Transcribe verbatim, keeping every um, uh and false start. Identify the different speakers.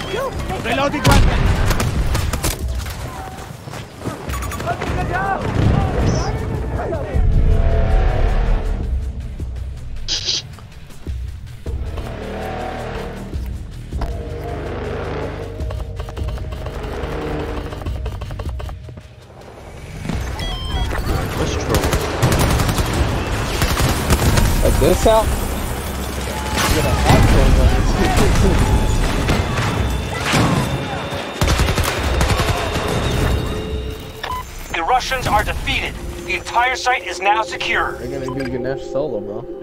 Speaker 1: Reloading weapon.
Speaker 2: What's true?
Speaker 3: Like this out? You're gonna have
Speaker 4: The Russians are defeated. The entire site is now secure.
Speaker 3: They're gonna be Ganesh solo, bro.